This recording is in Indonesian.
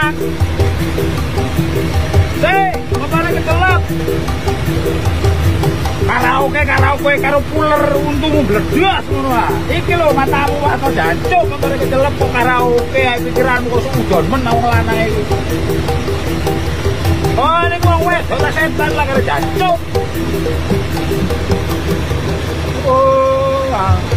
Kang. Motornya kecelok. Karaoke karo puler untungmu bledas ngono ah. Iki lho matamu atau jancuk motornya kecelok kok karaoke ae pikiranmu kok udon men wong lanang iki. Oh, ini wong wedok ta setan lah karo jancuk. Oh,